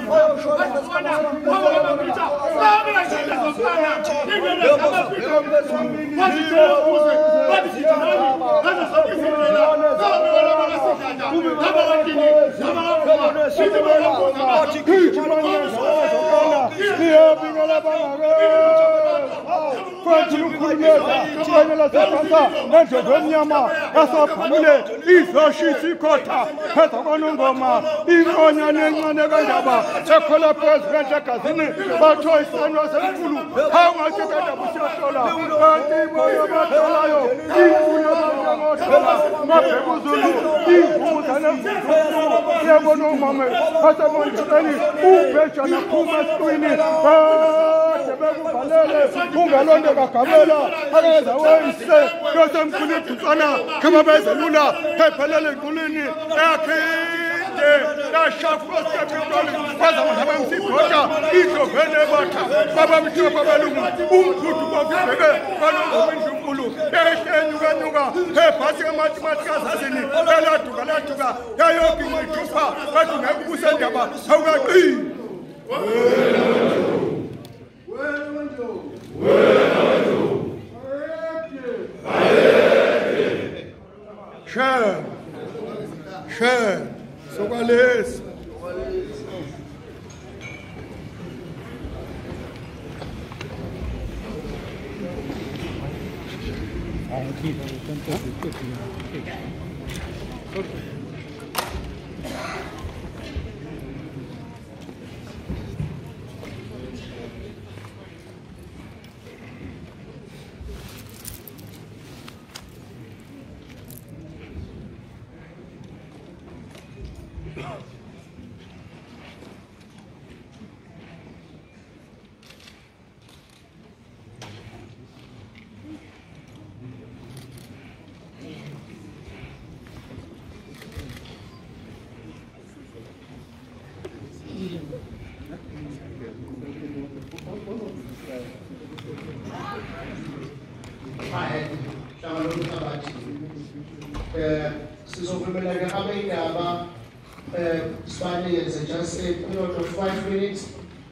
Just a period of 5 minutes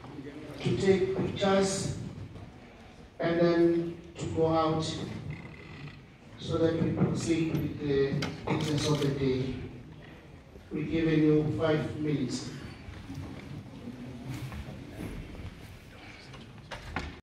to take pictures and then to go out so that we proceed with the business of the day. We're giving you 5 minutes.